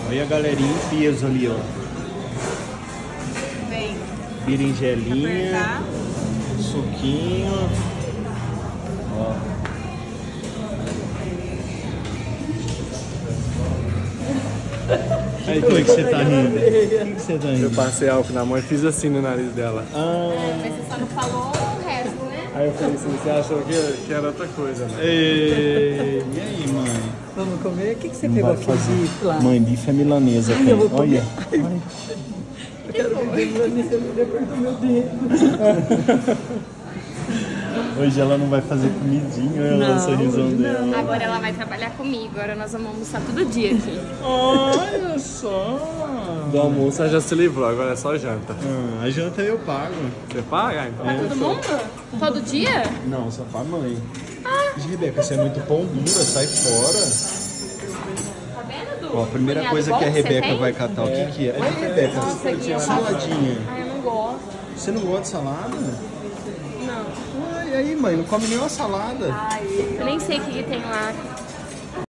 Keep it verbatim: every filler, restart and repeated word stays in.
Olha a galerinha em peso ali, ó. Vem. Berinjelinha, Apertar. suquinho. Ó. Aí, como é que você tá rindo? O que que você tá Eu rindo? passei álcool na mão e fiz assim no nariz dela. Ah, Mas você só não falou o resto, né? Aí eu falei assim, você achou que, que era outra coisa, né? ei, e aí, mãe? Vamos comer? O que, que você Não pegou vai aqui fazer. de lá? Mãe, bife é milanesa, Ai, cara. eu vou comer. Olha. Ai. Eu quero comer milanesa, eu depois do meu dedo. Hoje ela não vai fazer comidinha, olha lá o Não, sorrisão hoje dela. não. Agora ela vai trabalhar comigo. Agora nós vamos almoçar todo dia aqui. Olha só. Do almoço ela já se livrou, agora é só janta. Ah, a janta eu pago. Você paga? Então Pra todo mundo? Todo dia? Não, só pra mãe. Ah. Rebeca, você é muito pão dura, sai fora. Tá vendo, Du? Ó, a primeira Cunhado coisa bom que a você Rebeca tem? vai catar, o que que é? Olha, Rebeca, Nossa, Gui, eu saladinha. Ai, eu não gosto. Você não gosta de salada? Não. Ué, e aí, mãe, não come nenhuma salada? Eu nem sei o que, que tem lá.